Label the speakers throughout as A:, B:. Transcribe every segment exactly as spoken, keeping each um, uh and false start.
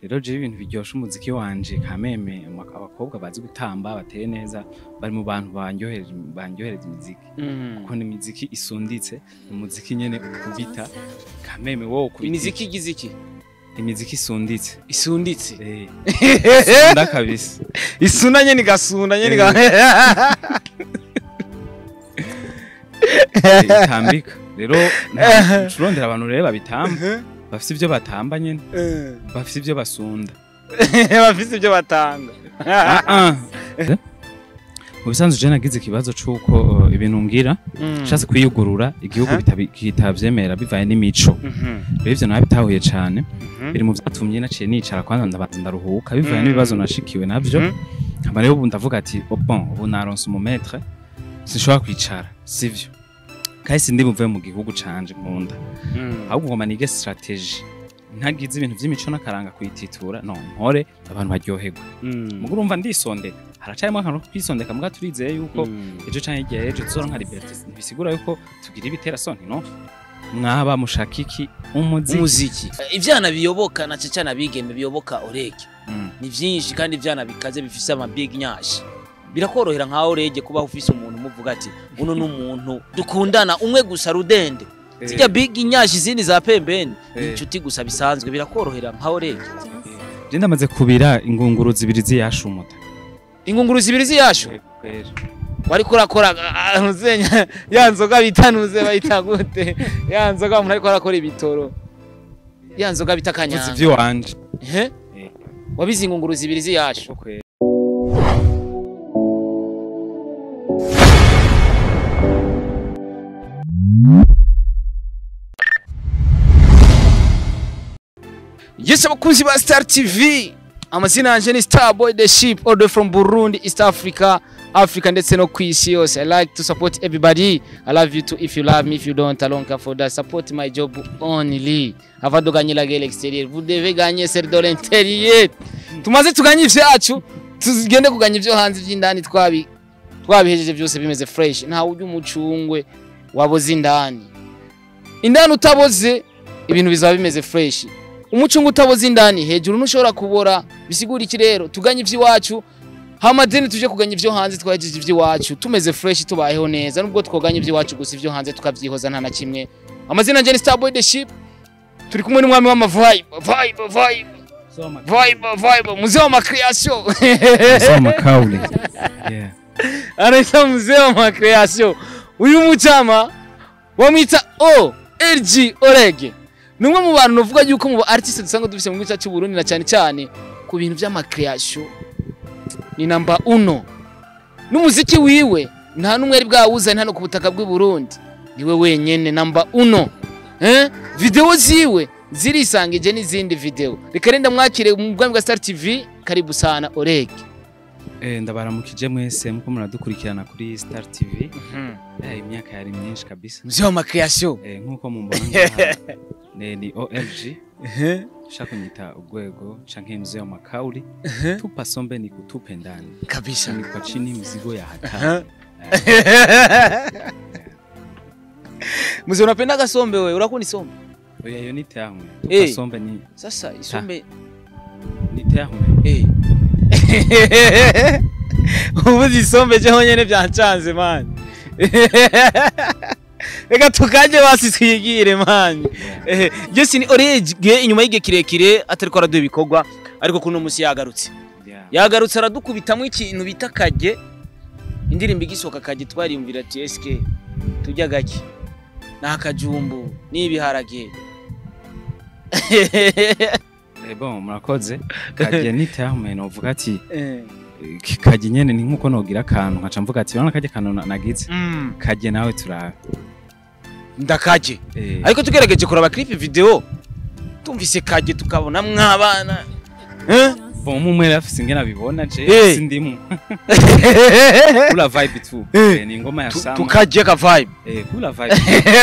A: rero je ibintu biryosha umuziki wanje kameme abakobwa bazi gutamba bateye neza bari mu bantu banyohereje banyohereje imiziki kuko ni imiziki isunditse umuziki nyene ukubita kameme wo kubita
B: imiziki igiziki
A: imiziki isunditse
B: isunditse
A: eh sunda kabisa
B: isuna nyene gasunda nyene ga
A: tambika rero nturondera abantu rero babitamba bafite ibyo batamba nyene bafite ibyo basunda
B: bafite ibyo batanga
A: ubisanzwe je nagize ikibazo cuko ibintu ngira nshatse kwiyugurura igihugu bitavyemera bivaye n'imico rero ivyo nabitahuye cyane biri mu byatumye naciye nicara kwanza ndabanza ndaruhuka bivaye n'ibibazo nashikiwe navyo nkaba rero ubu ndavuga ati bon ubu naronse umumetre sinshobora kwicara sivyo kahise ndi buve mu gihugu canje nkunda ahubwo ngoma nige strategy ntagize ibintu vy'imico nakaranga kwititura no mpore abantu baryoherwa mugo urumva ndisondeka haracayemo akantu kwisondeka muga turizeye yuko ejo canke igihe ejo tuzoronka liberté bisigura yuko tugira ibitera sonti no mwaba mushakiki umuziki
B: umuziki ivyana biyoboka na cecana bigeme biyoboka orege ni vyinshi kandi ivyana bikaze bifise ama big nyashi birakorohera nkaho rege kuba ufise umuntu muvuga ati uno n'umuntu dukundana umwe gusa rudende zijya big nyashi zindi za pembeni inshuti gusa bisanzwe birakorohera nkaho rege
A: je ndamaze kubira ingunguru zibiri ziyashumuta
B: ingunguru zibiri ziyashu wari kurakora uzenya yanzoga bitanuze bayita gute yanzoga umuntu ariko arakora ibitoro yanzoga bitakanyanga
A: ivyo wanje
B: eh wabizi ingunguru zibiri ziyashu Yes, abakunzi ba Star T V. Amazina yanje ni Starboy the Sheep, all the way from Burundi, East Africa, Africa ndetse no kwisi yose. I like to support everybody. I love you too if you love me, if you don't, I don't care for that. Support my job only. Avant de gagner la guerre extérieure, vous devez gagner celle de l'intérieur. Tumaze tuganye ivyacu, tugende kuganya ivyo hanze vy'indani twabi. Twabihejeje byose bimeze fresh. Nta ujya umucungwe waboze indani. Indani utaboze ibintu bizaba bimeze fresh. Umucungu utaboze indani hejuru nushobora kubora bisigura iki rero tuganye ivy'iwacu hamadeni tuje kuganya ivyo hanze twajeje ivy'iwacu tumeze fresh tubayeho neza nubwo twoganye ivy'iwacu gusa ivyo hanze tukavyihoza nta na kimwe amazina nje ni Starboy the Sheep turi kumwe n'umwami wa vibe vibe vibe vibe vibe muzee wa ma creation
A: muzee wa makauli yeah
B: anaita muzee wa ma creation uyu muchama wamwita O L G Orege numwe mu bantu novuga yuko mu artiste dusanga dufise mu gice cy'u Burundi na cyane cyane ku bintu by'ama creation ni number uno n'umuziki wiwe nta numwe ari bwawuza nta no ku butaka bw'u Burundi niwe wenyene number uno eh video ziwe zirisangije n'izindi video reka renda mwakire mu bwami bwa Star T V karibu sana Orege
A: eh ndabaramukije mwese muko muradukurikirana kuri Star T V eh imyaka yari myinshi kabisa
B: muzee wa ma creation
A: eh nkuko mumbona ne ni O L G
B: eh
A: shaka nyita ugwego canke mzee wa makauli tupa sombe ni kutupe ndani
B: kabisa
A: ni kwa chini mzigo ya hatari
B: mzee unapenda gasombe wewe urakuni sombe
A: oya yo ni terme tupa sombe ni
B: sasa isombe
A: ni terme
B: eh ubuzi sombe je honyene byancanze man Ega tukaje basi twigire man. Eh Jesse ni Orege inyuma y'ige kirekire atari ko araduye bikogwa ariko kuno musi yagarutse. Yagarutse aradukubitamo ikintu bita kage. Indirimbo igisoka kage twarimvira ati S K tujya gake. Nakajumbu nibiharage.
A: Eh bon murakoze kage ni terme no vuga ati eh kage nyene ni nkuko nogira kantu nkaca mvuga ati urana kage kantu nagize kage nawe tura
B: ndakaje ariko tugerageje kuraba clip video tumvise kage tukabona mwabana
A: eh bon mumwe rafise ngena bibona je sindimu kula vibe tu ni ngoma ya sama
B: tukaje ka vibe
A: eh kula vibe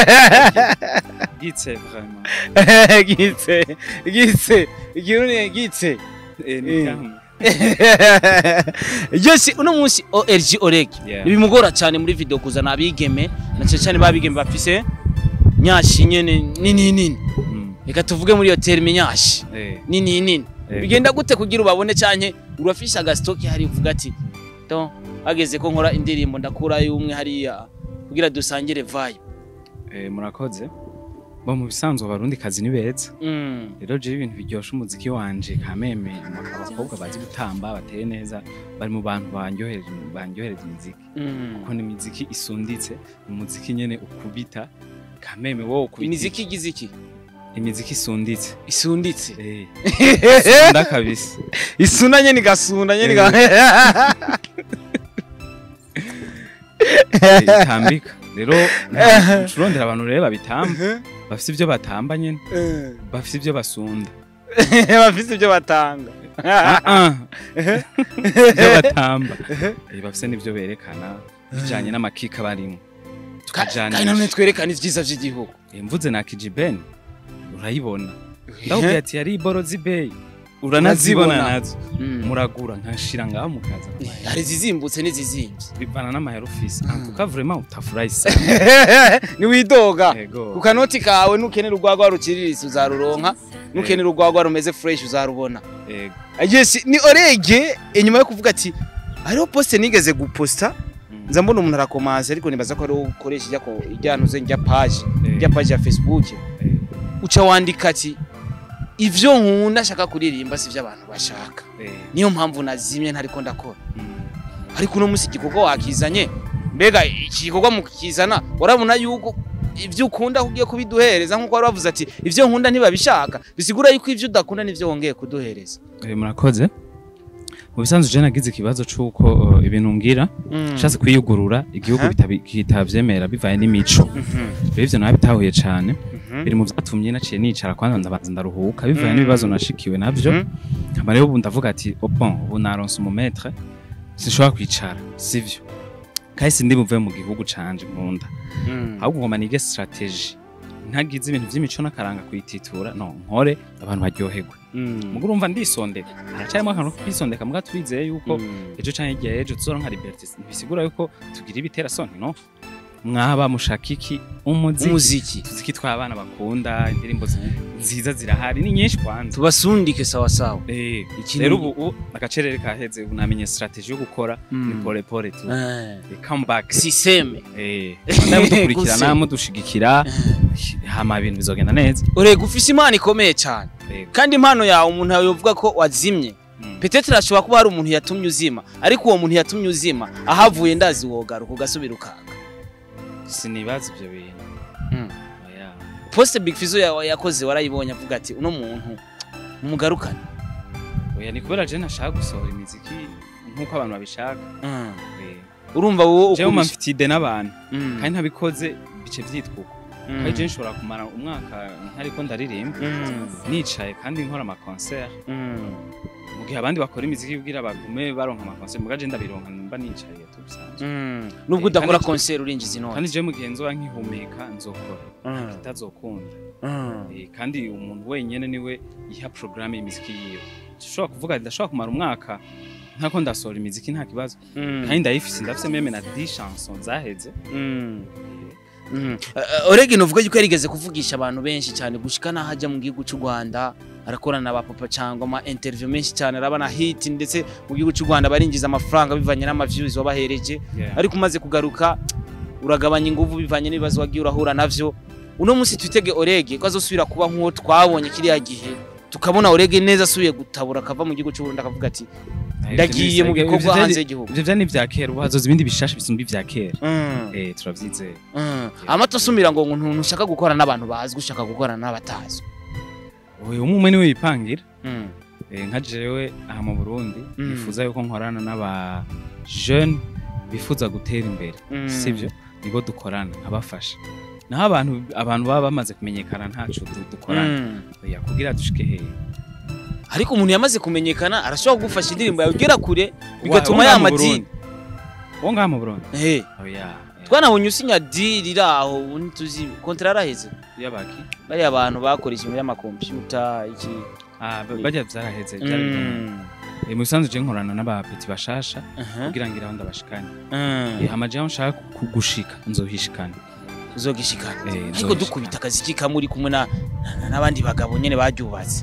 A: gitse
B: vraiment gitse gitse igirune gitse
A: eh ni kama
B: Jesse uno munsi O L G Orege bimugora cyane muri video kuzana abigeme na cyane babigeme bafise nyashi nyene nini nini reka tuvuge muri yo terme nyashi nini nini bigenda gute kugira ubabone canke urafisha aga stock hari uvuga ati to ageze ko nkora indirimbo ndakura y'umwe hariya kugira dusangire vibe.
A: Eh murakoze. Bo mu bisanzwe abarundi kazi ni beza. Rero je ibintu biryosha umuziki wanje kameme abakobwa bazi gutamba bateye neza bari mu bantu banyohereje banyohereje imiziki. Kuko ni imiziki isunditse, umuziki nyene ukubita kameme wo ukubita.
B: Imiziki igiziki?
A: Imiziki isunditse.
B: Isunditse?
A: Eh. Sunda kabisa.
B: Isuna nyene gasunda nyene ga.
A: Tambika. Rero turondera abantu rero babitamba. Bafise ibyo batamba nyene. Bafise ibyo basunda.
B: Bafise ibyo batanga.
A: Ah. Ibyo batamba. Bafise n'ibyo berekana bijanye n'amakika barimo.
B: Tukajana. Kandi none twerekana ivyiza vy'igihugu.
A: Mvuze na Kijibeni urayibona. Ndabwiye ati yari iborozi bay. Uranazibona nazo. Muragura nkashira ngaho mukaza.
B: Hari zizimbutse n'izizimvye.
A: Bivana n'amahera ufise. Antuka vraiment utafurahi sana.
B: Ni widoga. Ku kanoti kawe nukenera urwagwa rukiriritse uzaruronka. Nukenera urwagwa rumeze fresh uzarubona.
A: Yego.
B: Yes, ni Orege inyuma yo kuvuga ati hariho post nigeze guposta. Nza mbona umuntu arakomanze ariko nibaza ko ari ukoresha ijya ko ijyantuze njya page, njya page ya Facebook. Uca wandika ati ivyo nkunda shaka kuririmba si vy'abantu bashaka. Niyo mpamvu nazimye ntariko ndakora. Ariko no musi gikorwa wakizanye mbega igikorwa mukizana warabona yuko ivyo ukunda kugiye kubiduhereza nkuko wari wavuze ati ivyo nkunda ntibabishaka bisigura yuko ivyo udakunda nivyo wongeye kuduhereza.
A: Eh murakoze. Mu bisanzwe je nagize ikibazo cuko ibintu ngira nshatse kwiyugurura igihugu bitavyemera bivaye n'imico. Rero ivyo nabitahuye cyane. Biri mu vyatumye naciye nicara kwanza ndabanza ndaruhuka bivaye n'ibibazo nashikiwe navyo. Kama rero ubu ndavuga ati oh bon ubu naronse umumetre sinshobora kwicara sivyo. Kahise ndi buve mu gihugu canje nkunda. Ahubwo ngoma nige strategy. Ntagize ibintu vy'imico nakaranga kwititura no nkore abantu baryoherwe. Muguru umva ndisondeka. Haracyarimo akantu kwisondeka muga turizeye yuko ejo canke igihe ejo tuzoronka liberté. Bisigura yuko tugira ibitera soni no. Mwaba mushakiki umuziki
B: umuziki
A: tuziki twabana bakunda indirimbo nziza zirahari ni nyinshi kwanza
B: tubasundike sawa sawa.
A: Eh rero ubu agacerere kaheze unamenye strategy yo gukora ni pole pole tu come back
B: systeme
A: eh ndabukurikirana mu dushigikira hama ibintu bizogenda neza.
B: Urega ufise imana ikomeye cyane kandi impano yawe umuntu yovuga ko wazimye. Peut-être ashobora kuba hari umuntu yatumye uzima ariko uwo muntu yatumye uzima ahavuye ndazi wogaruka ugasubira ukanga.
A: Sinibaza ivyo bintu.
B: Mm. Oya. Post Big Fizzo yakoze warayibonye avuga ati uno muntu umugarukane.
A: Oya ni kubera je nashaka gusohora imiziki nkuko abantu babishaka.
B: Mm. Eh. Urumva wowe
A: je umva mfite ide n'abantu kandi ntabikoze bice vyitwuko. Kandi je nshobora kumara umwaka ntariko ndaririmba nicaye kandi nkora ama concert. Mu gihe abandi bakora imiziki kugira bagume baronka ama concert mugaje ndabironka mba nicaye tubisanzwe.
B: Nubwo udakora concert urinjiza inone.
A: Kandi je mu gihe nzoba nkihumeka nzokora. Kitazokunda. Eh kandi umuntu wenyene niwe yiha programme y'imiziki yiwe. Ushobora kuvuga ndashobora kumara umwaka ntako ndasohora imiziki nta kibazo. Kandi ndayifise ndafise meme na dix chansons zaheze.
B: Orege novuga yuko yarigeze kuvugisha abantu benshi cyane gushikana haja mu gihugu cy'u Rwanda arakorana aba papa cyangwa ama interview menshi cyane arabana hit ndetse mu gihugu cy'u Rwanda barinjiza amafaranga bivanye n'ama views wabahereje ariko umaze kugaruka uragabanya inguvu bivanye n'ibibazo wagiye urahura navyo. Uno munsi twitege Orege ko azosubira kuba nkuwo twabonye kiriya gihe tukabona Orege neza asubiye gutabura akava mu gihugu cy'u Rwanda akavuga ati ndagiye mu bikorwa hanze y'igihugu.
A: Ivyo vyani vya kera uhazoza ibindi bishasha bisumba ivya kera. Eh turavyizeye.
B: Amato asumira ngo umuntu ushaka gukora n'abantu bazwi ushaka gukora n'abatazi.
A: Oyo umwe niwe yipangira. Eh nka jewe aha mu Burundi nifuza yuko nkorana n'aba jeune bifuza gutera imbere. Sivyo nibo dukorana abafasha. Naho abantu abantu baba bamaze kumenyekana ntacu dukorana. Oya kugira dushike he.
B: Ariko umuntu yamaze kumenyekana arashobora kugufasha indirimbo yawe ugera kure bigatuma yamadini.
A: Wo ngaha mu Burundi.
B: Eh.
A: Oya.
B: Twanabonye usinya deal iraho undi tuzi contrat araheze.
A: Yabaki.
B: Bari abantu bakoresha ibintu y'ama computer iki.
A: Ah bajya byaraheze byari bimwe. Eh musanze je nkorana n'abapeti bashasha kugira ngo irahonda bashikanye. Eh amaje nshaka kugushika nzohishikana.
B: Uzogishikana. Ariko dukubita akazi kikamuri kumwe na nabandi bagabo nyene baryubatse.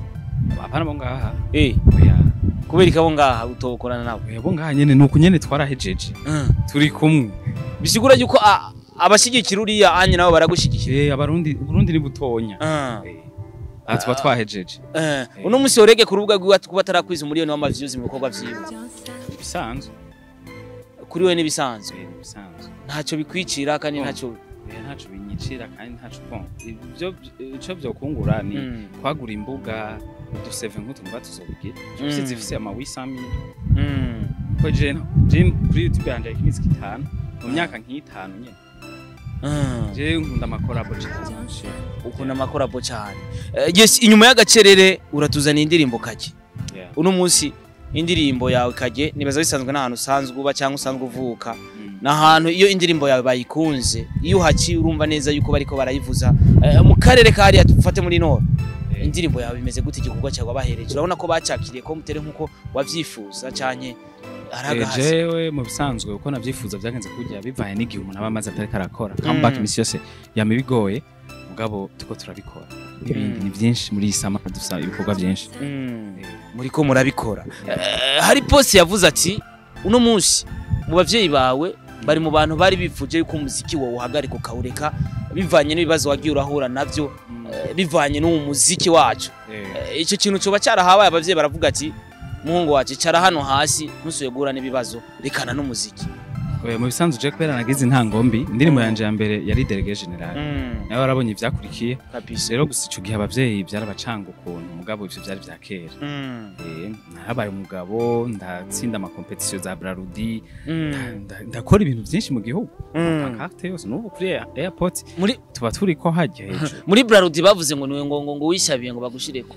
A: Apana bo ngaha.
B: Eh.
A: Oya.
B: Kubera ikabo ngaha utokorana nabo.
A: Oya bo ngaha nyene nuko nyene twarahejeje. Turi kumwe.
B: Bisigura yuko abashigikira uriya anye nabo baragushigikira.
A: Eh abarundi Burundi ni butonya. Eh. Aha tuba twahejeje.
B: Eh. Uno musi orege ku rubuga rwiwe kuba tarakwiza umuriyoni w'amaviews mu bikorwa vyiwe.
A: Bisanzwe.
B: Kuri we nibisanzwe.
A: Bisanzwe.
B: Ntacyo bikwicira kandi ntacyo
A: ntacyo binyicira kandi ntacyo bon. Ibyo ico byo kungura ni kwagura imbuga uduseve nk'utu mba tuzobigira. Cyose zifise ama huit cent mille.
B: Mm.
A: Ko je je kuri YouTube yanje ikinisi kitanu mu myaka nk'itanu nyene.
B: Mm.
A: Je nkunda amakorabo cyane.
B: Ukunda amakorabo cyane. Yes, inyuma y'agacerere uratuzana indirimbo kaje. Uno munsi indirimbo yawe kaje nibaza bisanzwe n'ahantu usanzwe uba cyangwa usanzwe uvuka. Nahantu iyo indirimbo yawe bayikunze iyo haci urumva neza yuko bariko barayivuza mu karere kari atufate muri nord. Indirimbo yawe bimeze gute igikorwa cyawe bahereje urabona ko bacakiriye ko mutere nkuko wavyifuza cyane aragahaze.
A: Jewe mu bisanzwe uko navyifuza byagenze kujya bivaye n'igihe umuntu aba amaze atari karakora. Comeback misi yose yame bigoye mugabo tuko turabikora. Ibindi ni byinshi muri isama dusa ibikorwa byinshi.
B: Muri ko murabikora. Hari post yavuze ati uno munsi mu bavyeyi bawe bari mu bantu bari bifuje yuko umuziki wawe uhagarika ukawureka bivanye n'ibibazo wagiye urahura navyo bivanye n'uwo muziki wacu. Icyo kintu cyo bacarahabaye abavyeyi baravuga ati muhungu wacu cara hano hasi ntusuye gura n'ibibazo rekana n'umuziki.
A: Oya mu bisanzwe je kubera nagize intangombi indirimbo yanje ya mbere yari Délégué Général. Nawe warabonye ivyakurikiye kabisa. Rero gusa ico gihe abavyeyi byarabacanga ukuntu mugabo ivyo byari bya kera. Eh narabaye umugabo ndatsinda ama competition za Brarudi ndakora ibintu byinshi mu gihugu. Pancarte yose n'ubu kuri airport muri tuba turi ko hajya hejuru.
B: Muri Brarudi bavuze ngo niwe ngo ngo wishabiye ngo bagushireko.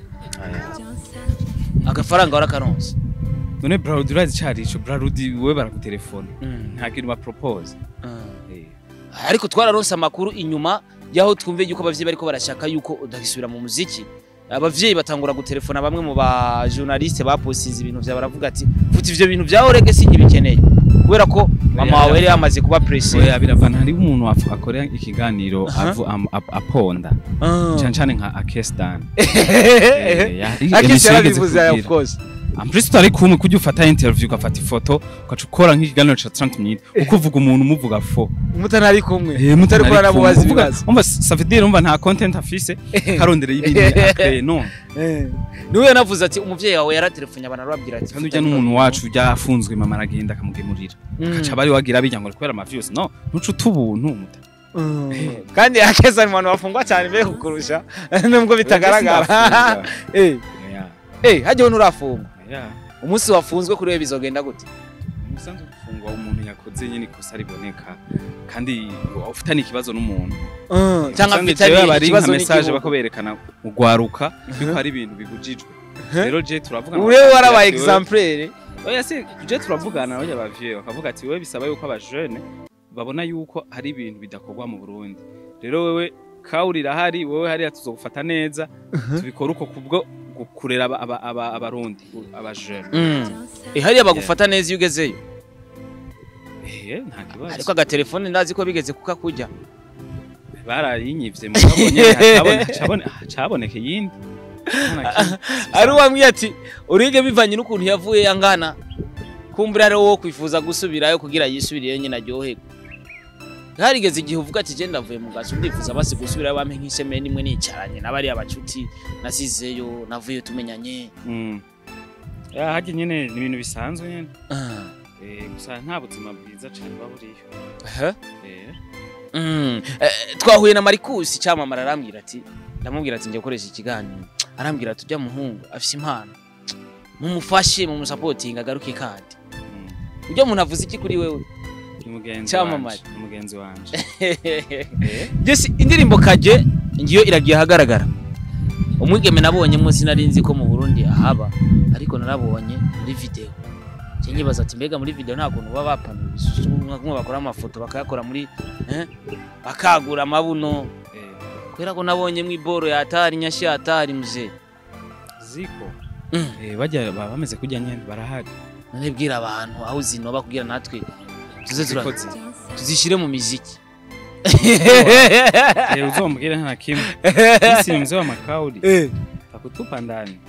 B: Agafaranga warakaronse.
A: None Brarudi urazi cyari ico Brarudi we baragutelefona nta kintu ba propose.
B: Ariko twararonse amakuru inyuma yaho twumve yuko abavyeyi bariko barashaka yuko udagisubira mu muziki. Abavyeyi batangura gutelefona bamwe mu ba journaliste baposize ibintu vya baravuga ati futi ivyo bintu vya orege sinyibikeneye kubera ko mama wawe yari yamaze kuba pressure.
A: Oya biravana hari umuntu akorera ikiganiro avu aponda cyane cyane nka Akestan.
B: Akestan bivuze of course.
A: Amprisi tari kumwe kujya ufata interview ugafata ifoto ukacukora nk'ikiganiro cha trente minutes ukuvuga umuntu umuvuga fo
B: mutanari kumwe mutari kurara mu bazi bibazo
A: umva Safidire umva nta content afise karondere y'ibindi akre no
B: niwe yanavuze ati umuvyeyi wawe yaratelefone abana arababwira ati
A: kandi ujya n'umuntu wacu ujya afunzwe mama aragenda akamugemurira akaca bari wagira bijya ngo kubera amaviews no ntucu tubuntu muta
B: kandi akeza mu bantu bafungwa cyane be kukurusha nubwo bitagaragara eh eh hajye nurafungwa.
A: Yeah.
B: Umunsi wafunzwe kuri we bizogenda gute?
A: Umusanzwe gufungwa umuntu yakoze nyine kosa riboneka kandi ufitanye ikibazo n'umuntu.
B: Mm. Cyangwa mfitanye
A: ikibazo message bakoberekana ugwaruka yuko ari ibintu bibujijwe. Rero je turavugana.
B: Wewe warabaye exemplaire.
A: Oya se je turavugana n'abanye bavyeyi bakavuga ati wewe bisaba yuko aba jeune babona yuko hari ibintu bidakorwa mu Burundi. Rero wewe kaurira hari wewe hari atuzogufata neza tubikora uko kubwo kurera aba aba abarundi abajene.
B: Eh hari abagufata neza iyo ugezeyo.
A: Eh nta kibazo.
B: Ariko aga telefone ndazi ko bigeze kuka kujya.
A: Barayinyivye mugabonye cyabone cyabone cyaboneke yindi.
B: Ari wamwiye ati urige bivanye n'ukuntu yavuye yangana. Kumbura ari wo kwifuza gusubirayo kugira yisubiriye nyina ryohego. Harigeze igihe uvuga ati je ndavuye mu gaso ndifuza basi gusubirayo bampe nk'isheme nimwe nicaranye nabari abacuti nasizeyo navuye tumenyanye.
A: Mm. Ya haje nyene ni ibintu bisanzwe nyene. Eh gusa nta buzima bwiza cyane baburiyo.
B: Aha. Eh. Mm. Twahuye na Marcus cyamamara arambwira ati ndamubwira ati ngiye gukoresha ikiganiro. Arambwira ati ujya muhungu afise impano. Mumufashe mu supporting agaruke kandi. Ujya umuntu avuze iki kuri wewe?
A: Umugenzi wanje, umugenzi wanje.
B: Jesi indirimbo kaje ngiyo iragiye hagaragara. Umwigeme nabonye mu sinarinzi ko mu Burundi ahaba ariko narabonye muri video. Kinyibaza ati mbega muri video nta kuntu baba bapanura ibisusu nkamwe bakora amafoto bakayakora muri eh bakagura amabuno. Kwera ko nabonye mu iboro ya atari nyashi atari muje.
A: Ziko. Eh bajya bameze kujya nyene barahari.
B: Nanebwira abantu aho zino bakugira natwe tuze turatse tuzishire mu muziki.
A: Eh uzombwira nta kimwe. Isi mzo wa makaudi. Eh Akutupa ndani.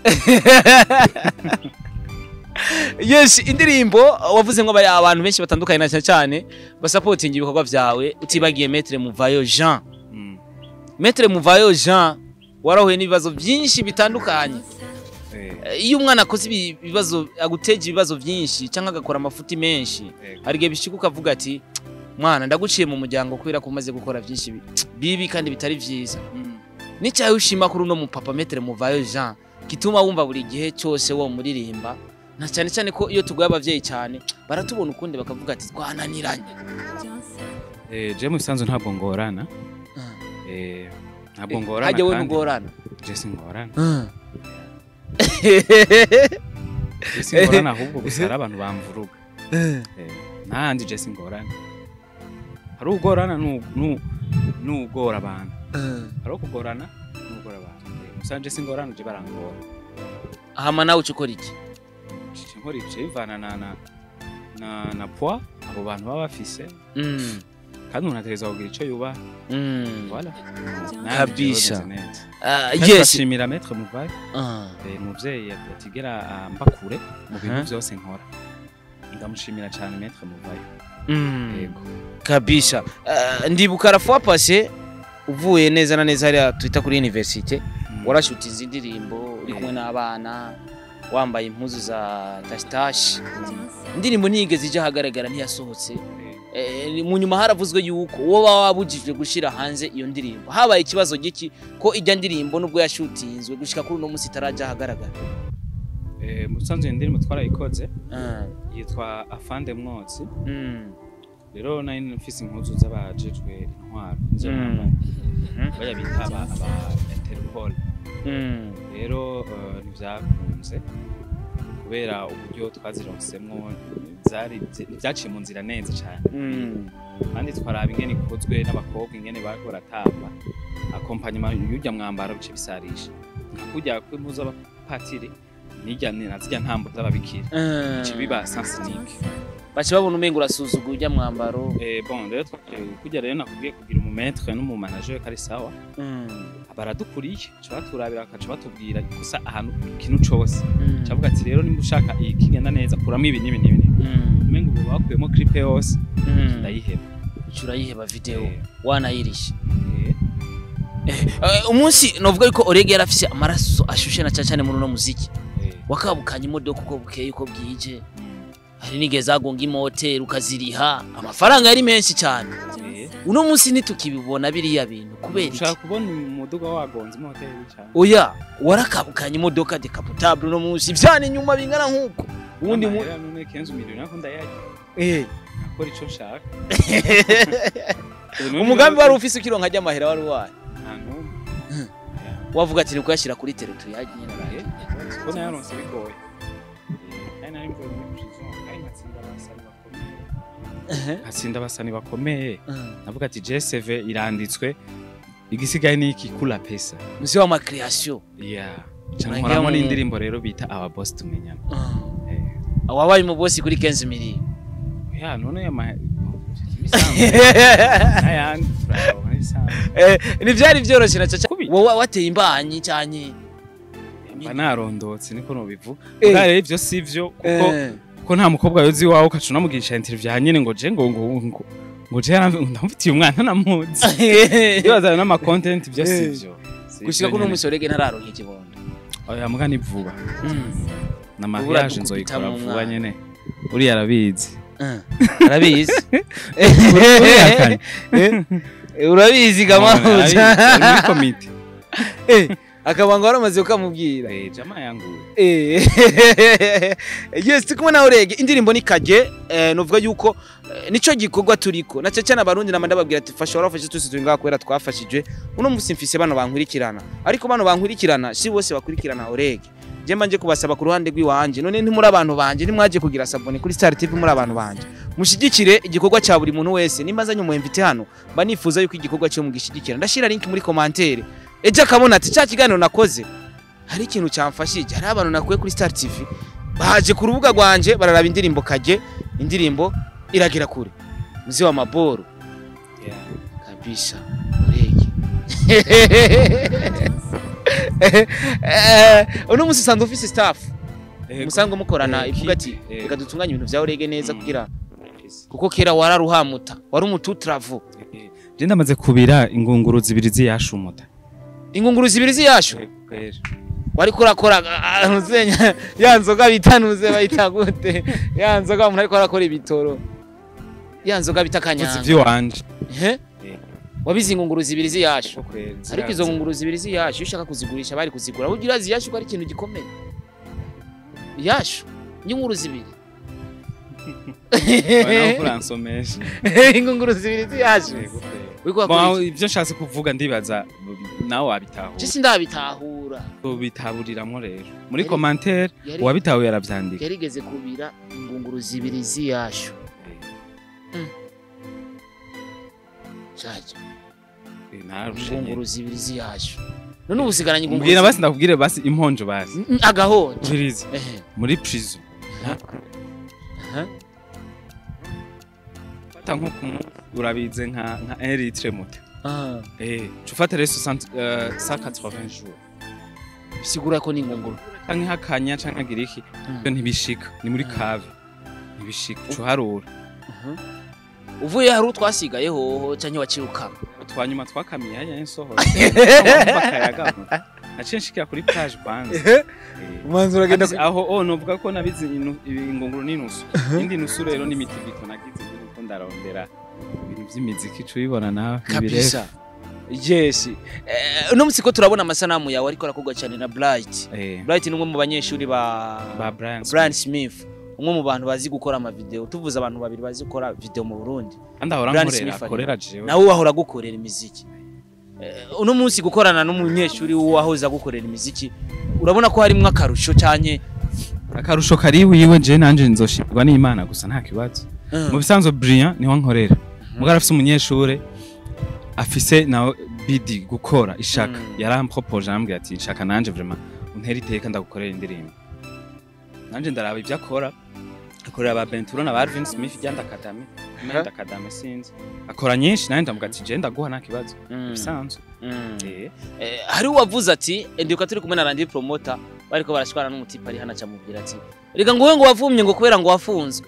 B: Yes, indirimbo wavuze ngo bari abantu benshi batandukanye na cyane basupporting ibikorwa byawe utibagiye Maître Muvayo Jean.
A: Mm.
B: Maître Muvayo Jean warahuye n'ibibazo byinshi bitandukanye.
A: Eh.
B: Iyo umwana akoze ibibazo aguteje ibibazo byinshi cyangwa agakora amafuti menshi, hari gihe bishikuka avuga ati mwana ndaguciye mu muryango kubera ko umaze gukora byinshi bibi kandi bitari byiza.
A: Mm.
B: Nicyaye ushima kuri no mu papa Maître Muvayo Jean kituma wumva buri gihe cyose wo muririmba. Na cyane cyane ko iyo tuguye abavyeyi cyane baratubona ukundi bakavuga ati twananiranye.
A: Eh je mu bisanzwe ntabwo ngorana. Eh ntabwo ngorana.
B: Hajye we ngorana.
A: Je singorana.
B: Uh.
A: Je singorana ahubwo gusara abantu bamvuruga. Eh nandi je singorana. Hari ugorana nu nu nugora abantu. Hari ukugorana nugora abantu. Musanje singorana je barangora.
B: Ahama nawe ukikora iki?
A: Nkora ice bivana na na na na poids abo bantu baba bafise.
B: Mm.
A: Kandi unatereza kugira ico yuba.
B: Mm.
A: Voilà.
B: Kabisha.
A: Ah yes. Shimira Maître Muvayo.
B: Ah.
A: Eh muvyeyi yatigera mbakure mu bintu byose nkora. Ndamushimira cyane Maître Muvayo.
B: Mm.
A: Yego.
B: Kabisha. Ndibuka la fois passé uvuye neza na neza ari twita kuri université. Warashutinze indirimbo uri kumwe n'abana. Wambaye impuzu za tashi indirimbo nigeze ije hagaragara ntiyasohotse. Eh mu nyuma haravuzwe yuko woba wabujijwe gushira hanze iyo ndirimbo. Habaye ikibazo giki ko ijya ndirimbo nubwo yashutinzwe gushika kuri no musi taraja hagaragara.
A: Eh musanzwe indirimbo twarayikoze.
B: Ah
A: yitwa Afande Mwotsi.
B: Mm.
A: Rero nari mfise impuzu z'abajejwe intwaro. Nzo nambaye. Baya bita aba Interpol.
B: Mm.
A: Rero nivyakunze kubera uburyo twazironsemwo zari byaciye mu nzira neza cyane.
B: Mm.
A: Kandi twaraba ingene ikozwe n'abakobwa ingene bakora tamba accompagnement y'ujya mwambaro bice bisarisha kujya kw'impuzo abapatiri nijya nazijya ntambo z'ababikira bice biba sansinique
B: bace babona umengo urasuzuguye ujya mwambaro.
A: Eh bon rero kujya rero nakubwiye kugira umu maître n'umu manager kari sawa.
B: Mm.
A: Baradukuriye cyo baturabira akaca batubwira gusa ahantu kintu cose cavuga ati rero nimba ushaka ikigenda neza kuramo ibi nibi nibi umengo ubu bakuyemo clip yose ndayiheba
B: ucura yiheba video wanayirisha. Eh umunsi novuga yuko Orege yarafise amaraso ashushe na cyane muri no muziki wakabukanye imodoka uko bukeye uko bwije hari nigeze agonga imoteri ukaziriha amafaranga yari menshi cyane. Uno munsi nitukibibona biriya bintu kubera iki?
A: Ushaka kubona umuduga wagonze imoteri cyane.
B: Oya warakabukanye imodoka decapotable uno munsi byane inyuma bingana nkuko ubundi mu
A: none kenzo miliyoni nako ndayaje.
B: Eh
A: akora ico nshaka.
B: Umugambi wari ufise ukironka ajya amahera wari waye.
A: Ntantu.
B: Wavuga ati ukuyashira kuri territory yaje nyine naye.
A: Ko nayaronse bigoye. Eh nari mvuye muri prison kandi natsinda abasani bakomeye. Atsinda abasani bakomeye. Navuga ati J C V iranditswe igisigaye niki kula pesa.
B: Musi wa ma creation.
A: Yeah. Cyangwa muri indirimbo rero bita aba boss tumenyana.
B: Eh. Awabaye mu boss kuri quinze miliyoni.
A: Yeah none ya ma Ayandi
B: eh ni byari byoroshye na cyaca wowe wateye imbanyi cyanye
A: banarondotse niko no bivuga bware ivyo sivyo kuko kuko nta mukobwa yozi wawe ukacuna mugisha interview hanyene ngo je ngo ngo ngo je ndamufitiye umwana namuzi yoza na ma content ivyo sivyo
B: gushika kuno musorege ntararo nk'ikibondo
A: oya mugani vuba na mariage nzoyikora vuba nyene uri yarabizi
B: arabizi urabizi kama
A: muri komite
B: eh akabanga waramaze ukamubwira
A: eh jama yangu
B: eh yes tukumwe na Orege indirimbo ni Kage novuga yuko nico gikorwa turiko na cyane abarundi namanda babwira ati fasha warafashe twese turi ngakwera twafashije uno musi mfise bano bankurikirana ariko bano bankurikirana si bose bakurikirana Orege jemba nje kubasaba ku ruhande rw'iwanje none nti muri abantu banje ntimwaje kugira sabone kuri Star T V muri abantu banje mushigikire igikorwa cya buri muntu wese nimazanye mu invite hano mba nifuza yuko igikorwa cyo mugishigikira ndashira link muri commentaire eje akabona ati cya kiganiro nakoze hari ikintu cyamfashije hari abantu nakuye kuri Star T V baje ku rubuga rwanje bararaba indirimbo Kage indirimbo iragira kure muzi wa maboro kabisha Orege eh uno musi sanzwe office staff musango mukorana ivuga ati reka dutunganye ibintu vya orege neza kugira kuko kera wararuhamuta wari umututravo
A: je ndamaze kubira ingunguru zibiri ziyashumuta
B: ingunguru zibiri ziyashu wari kurakora ntuzenya yanzoga bitanuze bayita gute yanzoga umuntu ariko arakora ibitoro yanzoga bitakanyanga
A: ivyo wanje
B: he wabizi ingunguru zibiri ziyashu ariko izo ngunguru zibiri ziyashu ushaka kuzigurisha bari kuzigura ugira ziyashu ko ari ikintu gikomeye yashu ingunguru zibiri
A: Wana uransomesha
B: ingunguru zibiri ziyashu
A: wiko akora ivyo nshatse kuvuga ndibaza nawe wabitahura
B: je sindabitahura
A: ubitahuriramwo rero muri commentaire wabitahuye yaravyandika
B: yarigeze kubira ingunguru zibiri ziyashu chaje ingunguru zibiri ziyashu none ubusigaranye ingunguru
A: mbwira basi ndakubwire basi imponjo basi
B: agahonjo
A: birizi muri prison
B: aha
A: fata nko urabize nka nka un litre muta
B: ah
A: eh cufata rero cent quatre-vingts jours
B: bisigura ko ni ingunguru
A: canke hakanya canke giriki byo ntibishika ni muri cave ntibishika cuharura
B: uvuye hari utwasigaye hoho canke waciruka
A: twanyuma twakamiye haya insohora bakayaga naciye nshikira kuri plage kwanza
B: umanzi uragenda
A: aho oh novuga ko nabizi ingunguru n'inusu indi nusu rero n'imitigito nagize ko ndarondera ibintu vy'imiziki cubibona nawe
B: kabisa yes uno musiko turabona amasanamu yawe ariko arakogwa cyane na Bright Bright ni umwe mu banyeshuri ba
A: ba Brian
B: Brian Smith umwe mu bantu bazi gukora ama video tuvuze abantu babiri bazi gukora video mu Burundi
A: anda ahora nkorera akorera jewe
B: nawe wahora gukorera imiziki uno munsi gukorana n'umunyeshuri wahoza gukorera imiziki urabona ko harimo akarusho cyane
A: akarusho kari wiwe je nanje nzoshirwa n'Imana gusa nta kibazo mu bisanzwe Brilliant niho nkorera mugara afise umunyeshure afise na bidi gukora ishaka yarampropoje ambwe ati ishaka nanje vraiment untera iteka ndagukorera indirimbo nanje ndaraba ivyo akora akorera ba Benturo na Alvin Smith Janda Academy Menda Academy sinzi akora nyinshi nanje ndamuga ati je ndaguha nta kibazo bisanzwe
B: eh hari uwavuze ati ndiuka turi kumwe na Randy promoter bariko barashwana n'umutipa ari hana cyamubwira ati reka ngo we ngo wavumye ngo kubera ngo wafunzwe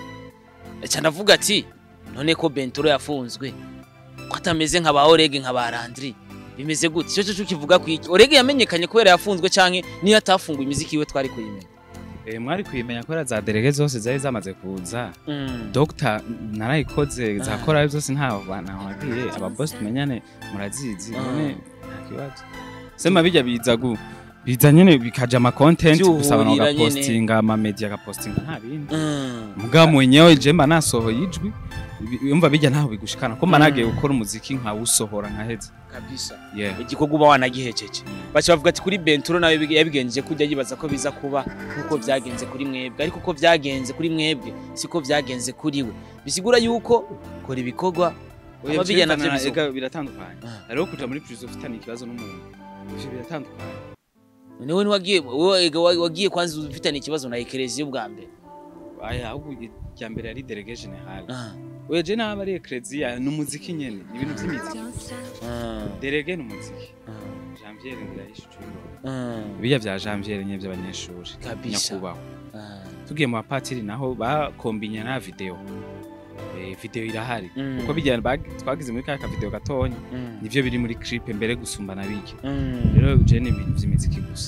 B: eca ndavuga ati none ko Benturo yafunzwe ko atameze nka ba Orege nka ba Landry bimeze gute cyo cyo kivuga kwiki Orege yamenyekanye kubera yafunzwe canke niyo atafunguye imiziki we twari kuyimenya
A: eh mwari kuyimenya ko za derege zose zari zamaze kuza doctor narayikoze zakora byose nta bana wagiye aba boss tumenyane murazizi none nta kibazo sema bijya biza gu biza nyene bikaja ama content gusaba no ga posting ama media ga posting nta bindi mugabo mwenyewe je mba nasohoye ijwi yumva bijya ntaho bigushikana ko managiye gukora umuziki nka usohora nkaheze
B: kabisa
A: yeah.
B: Igikogo uba wanagihejeje bacha bavuga ati kuri Benturo nawe yabigenje kujya yibaza ko biza kuba nkuko byagenze kuri mwebwe ariko uko byagenze kuri mwebwe siko byagenze kuri we bisigura yuko kora ibikogwa ababijya navyo bizoga
A: biratandukanye ariko kuja muri prison ufitanye ikibazo n'umuntu ivyo biratandukanye
B: none we wagiye wowe wagiye kwanza ufitanye ikibazo na Ecclesia ubwa mbere
A: aya ahubwo ya mbere yari délégué général weje naba ari Ecclesia n'umuziki nyene ibintu by'imiziki délégué n'umuziki Janvier ndayishuye biya bya Janvier nye by'abanyeshuri nyakubaho tugiye mu apatiri naho bakombinya na video eh video irahari uko bijyana twagize muri ka video gatonya nivyo biri muri clip mbere gusumba nabiki rero je ni ibintu by'imiziki gusa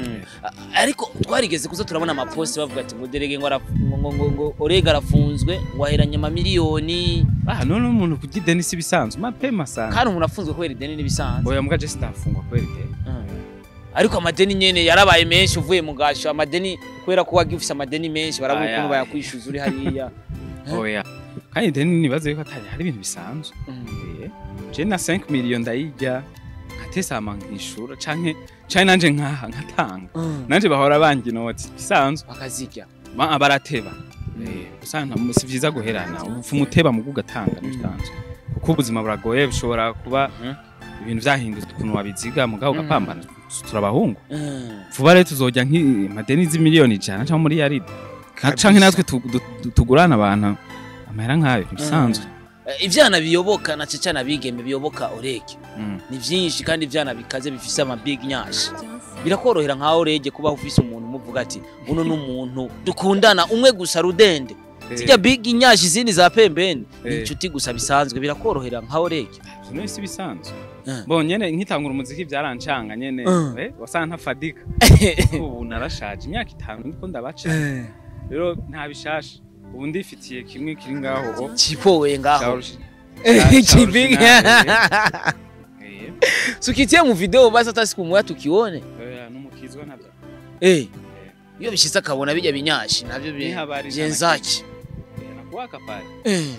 B: ariko twarigeze kuza turabona ama post bavuga ati ngo derege ngo ngo ngo Orega arafunzwe waheranye ama miliyoni
A: ah none umuntu kugideni si bisanzwe mapema sana
B: kandi umuntu afunzwe kwera ideni nibisanzwe
A: oya mugaje stafungwa kwera ideni
B: ariko amadeni nyene yarabaye menshi uvuye mu gasho amadeni kwera ko wagifise amadeni menshi barabukuntu bayakwishuza uri hariya
A: oya kandi ideni nibaze yuko atari hari ibintu bisanzwe eh je na cinq millions ndayijya nkatesa amangishura canke canke nanje nkaha nkatanga nanje bahora banginoti bisanzwe
B: bakazirya
A: ba barateba eh usanga musi vyiza guherana upfu muteba mu gugatanga bisanzwe kuko ubuzima buragoye bushobora kuba ibintu vyahindutse kuno wabiziga mugabo gapambana turabahungu vuba rero tuzojya nk'amadeni z'imiliyoni ijana cyangwa muri yaride canke natwe tugurana abantu amahera nkayo bisanzwe
B: ivyana biyoboka na cecana bigeme biyoboka orege
A: Mm.
B: ni vyinshi kandi ivyana bikaze bifise ama big nyashi birakorohera nka orege kuba ufise umuntu muvuga ati uno n'umuntu dukundana umwe gusa rudende zijya big nyashi izindi za pembeni
A: Eh.
B: inshuti gusa bisanzwe birakorohera nka orege
A: Ivyo ni si bisanzwe.
B: Eh.
A: Bo nyene nkitangura umuziki byarancanga nyene
B: Mm.
A: eh wasanga ntafadika. Ubu narashaje imyaka itanu ndiko ndabaca. Rero nta bishasha. Ubu ndifitiye kimwe kiri ngaho o.
B: cipowe ngaho
A: Sharushi-
B: Chibig.
A: Eh.
B: Sukitie mu video basi hata siku moja tukione.
A: Oya numukizwa navyo.
B: Eh. Iyo bishitse akabona bijya binyashi navyo
A: Ni habari
B: byenzaki.
A: Nakuwaka pale.
B: Eh.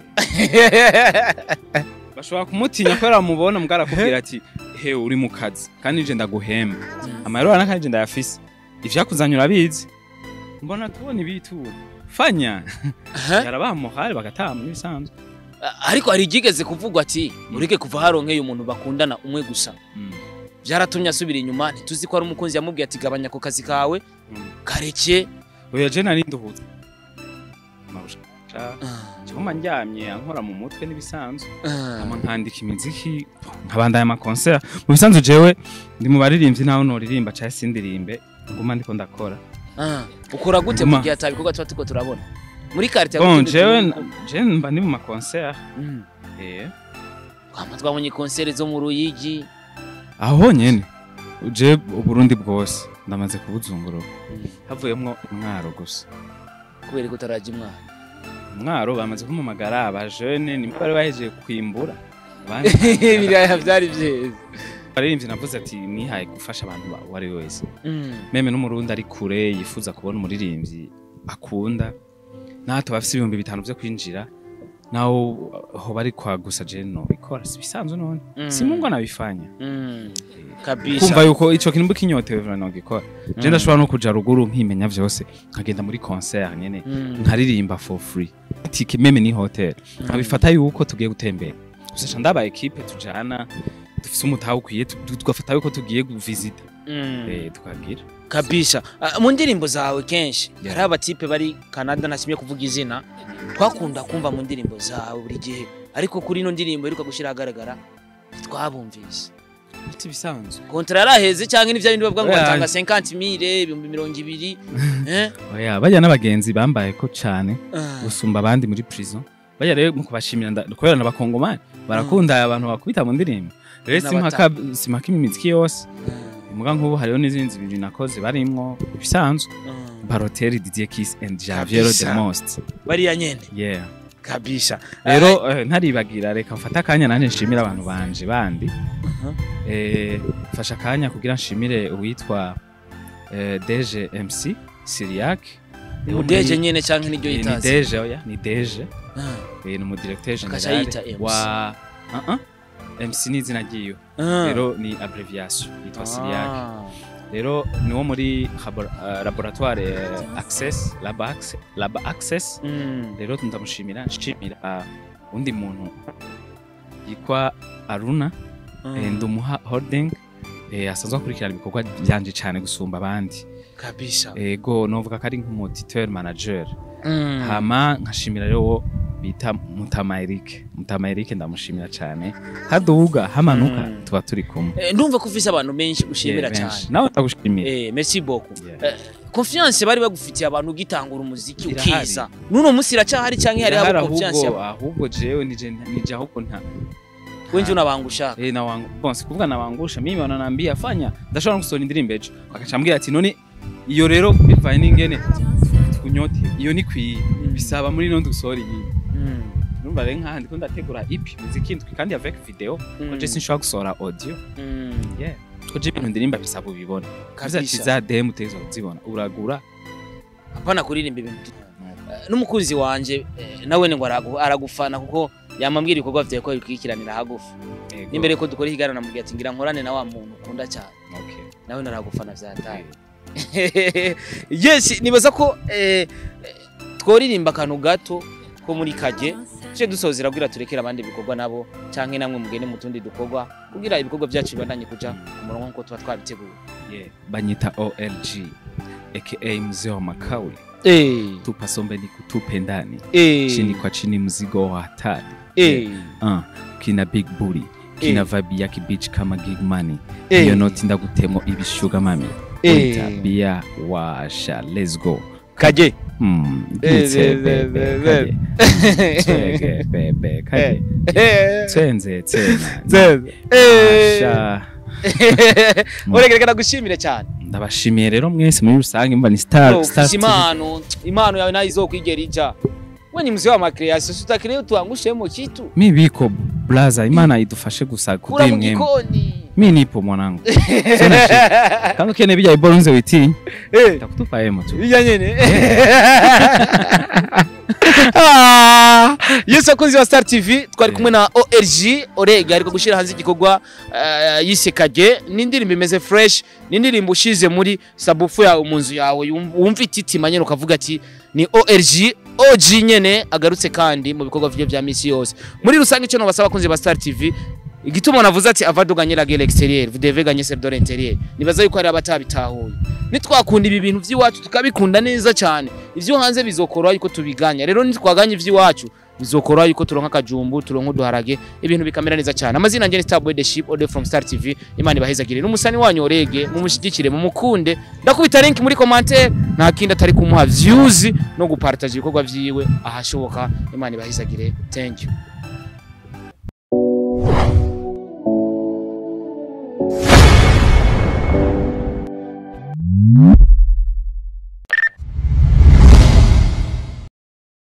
A: Bashobora kumutinya ko yaramubona mugara kubwira ati he uri mu kazi kandi nje ndaguhemba. Amayero ana kandi ndayafise. Ivyakuzanyura urabizi. Mbona tubona ibitura. Fanya. Yarabaha mohale bagataha mu bisanzwe.
B: Ariko hari igigeze kuvugwa ati ureke kuva haronkeye umuntu bakundana umwe gusa.
A: Mm.
B: Byaratumye asubira inyuma ntituzi ko ari umukunzi yamubwiye ati gabanya ko kazi kawe
A: Mm.
B: kareke.
A: Oya je nari nduhuza. Marusha. Cyuma njyamye ankora mu mutwe nibisanzwe. Ama nkandika imiziki nkabandaya ama concert. Mu bisanzwe jewe ndi mu baririmbyi naho noririmba cha sindirimbe nguma ndiko ndakora.
B: Ah, ukora gute
A: Nguma.
B: mu gihe atabikorwa tuba tuko turabona? Muri quartier
A: Bon jewe je mba ndi mu ma concert.
B: Mm.
A: Eh.
B: Kwama twabonye concert zo mu Ruyigi.
A: Aho nyene uje Burundi bwose ndamaze kubuzunguruka. Havuyemwo umwaro gusa.
B: Kubera ko taraje imwana.
A: Umwaro bamaze kumumagara aba jeune ni bari baheje kwimbura. Abandi
B: Biraya byari byeze.
A: baririmbye navuze ati nihaye gufasha abantu bari wese.
B: Mm.
A: Meme n'umurundi ari kure yifuza kubona umuririmbyi akunda. Nato bafise ibihumbi bitanu byo kwinjira. Naho ho bari kwa gusa je no bikora sibisanzwe none.
B: Mm.
A: Simungo nabifanya.
B: Mm. Kabisa.
A: Kumva yuko ico kintu kinyotewe vrano gikora. Je ndashobora no kuja ruguru nkimenya vyose nkagenda muri concert nyene
B: Mm.
A: nkaririmba for free. Tiki meme ni hotel. Abifata yuko tugiye gutembera. Gusa ndaba equipe tujana dufise umutaho ukwiye tugafata yuko tugiye guvisita.
B: Mm.
A: Eh tukagira.
B: Kabisa. Uh, mu ndirimbo zawe kenshi
A: Yeah.
B: hari abatipe bari Canada nasimye kuvuga izina twakunda kumva mu ndirimbo zawe buri gihe ariko kuri ino ndirimbo iruka gushira agaragara twabumvise
A: Biti bisanzwe.
B: kontra yaraheze cyangwa n'ivyo bindi bavuga ngo
A: Yeah.
B: batanga cinquante mille ibihumbi mirongo ibiri eh
A: Oya bajya n'abagenzi bambaye ko cane
B: Ah.
A: gusumba abandi muri prison. Bajya rero mu kubashimira kubera n'abakongomani barakunda abantu bakubita mu ndirimbo. Rero simpaka simpaka imiziki yose. Muga nk'ubu hariho n'izindi zibiri nakoze barimwo ibisanzwe. Baroteri Didier Kiss and Javier
B: Kabisa.
A: the most.
B: bari ya nyene
A: Yeah.
B: kabisa
A: Rero eh, ntaribagira reka mfata akanya nanje nshimira abantu banje bandi.
B: Uh-huh.
A: Eh fasha akanya kugira nshimire uwitwa eh, Deje M C Syriac.
B: udeje nyene canke niryo
A: Ni
B: yitaze
A: Deje oya ni Deje.
B: Ah.
A: Eh ni mu directeur
B: Akaca
A: general
B: yita M C.
A: wa uh -uh. M C ni izina ryiwe.
B: Ah.
A: Rero ni abbreviation yitwa Syriac.
B: Ah.
A: Rero niwo muri labor- uh, laboratoire uh, access lab access lab access
B: Mm.
A: rero ndamushimira nshimira uh, undi muntu yitwa Aruna
B: Mm.
A: eh, ndumuha holding eh, asanzwe akurikirana ibikorwa byanje cyane gusumba abandi
B: kabisa
A: ego novuga ko ari nk'umutiteur manager
B: Mm.
A: hama nkashimira rero wo bita Mutama Eric Mutama Eric ndamushimira cyane haduga hamanuka
B: Mm.
A: tuba turi kumwe
B: Eh, ndumva ko ufise abantu benshi ushimira
A: Yeah,
B: cyane
A: benshi. Nawe ndagushimira
B: eh merci beaucoup
A: Yeah.
B: Eh, confiance bari bagufitiye abantu ugitangura umuziki
A: Irahari.
B: ukiza nuno musi iracyahari canke hari
A: Irahari
B: abo confiance
A: ahubwo ahubwo jewe nije nije ahubwo nta
B: wenje unabangusha
A: eh na wangu bon sikuvuga na wangusha mimi wananiambia fanya ndashobora gusora indirimbo ejo akacambwira ati none iyo rero bivaye n'ingene kunyote iyo ni kwi bisaba muri no ndusora iyi
B: Mm.
A: numva rero nka ndiko ndategura E P muziki indwi kandi avec video
B: Mm.
A: ko je sinshobora gusora audio
B: Mm.
A: yeah ko je ibintu ndirimba bisaba ubibona kabisa ati
B: Kabisa.
A: za demo uteza kuzibona uragura
B: apana kuririmba ibintu Eh, n'umukunzi wanje eh, nawe ngo aragu- aragufana kuko yamambwira ibikorwa vyawe ko bikikiranira hagufi
A: Ego.
B: nimbere ko dukora ikiganiro namubwiye ati ngira nkorane na wa muntu ukunda cyane
A: okay
B: nawe naragufana vyataye yes nibaza ko eh, eh, tworirimba akantu gato ko muri kaje tuje dusozera kugira turekera abandi bikorwa nabo canke namwe mugende mu tundi dukorwa kugira ibikorwa byacu bibandanye kuja ku murongo nko tuba twabiteguye
A: yeah banyita O L G aka Mzee wa Makauli
B: eh
A: tupasombe ni kutupe ndani
B: eh
A: chini kwa chini mzigo wa hatari
B: eh
A: uh, kina big booty kina
B: Eh.
A: vibe ya kibichi kama gig money
B: Eh.
A: iyo noti ndagutemo ibishuga mami
B: Eh.
A: tabia washa let's go
B: kaje
A: mm
B: Eh,
A: ndetse
B: eh,
A: bebe
B: eh,
A: kaje twege bebe kaje
B: eh
A: twenze tena
B: Zeze. Eh.
A: Asha.
B: Uregerekana gushimire cyane.
A: Ndabashimiye rero mwese muri rusange mba ni star star T V.
B: Impano, impano yawe nayo izokwigera ija. Wewe ni mzee wa macreation, utakire tuangushemo kitu.
A: Mi biko blaza imana idufashe gusa
B: Kura mu
A: kudimwe.
B: gikoni.
A: Mi nipo mwanangu. Kama ukene bija ibolonze witi.
B: Eh,
A: Takutupa emo tu.
B: bijya nyene. Ah, Yesu akunzi wa Star T V twari kumwe na O R G Orega ariko gushira hanze igikorwa uh, yisekage n'indirimbo imeze fresh n'indirimbo ushize muri sabufu ya umunzu yawe wumva ititima nyene ukavuga ati ni O R G O G nyene agarutse kandi mu bikorwa vyo vya misi yose muri rusange cyo no basaba kunzi ba Star T V igituma navuze ati avado ganyera gele exterieur vous devez gagner sur de l'intérieur nibaza yuko ari abatabitahuye nitwakunda ibi bintu vy'iwacu tukabikunda neza cyane ivyo hanze bizokora yuko tubiganya rero nitwaganya ivy'iwacu bizokora yuko turonka kajumbu turonka duharage ibintu bikamera neza cyane amazina ngene Star Boy the Ship Audio from Star T V imana ibahezagire n'umusani wanyu Orege mumushigikire mumukunde ndakubita link muri commentaire nta kindi atari kumuha views no gupartage ibikorwa vyiwe ahashoboka imana ibahezagire thank you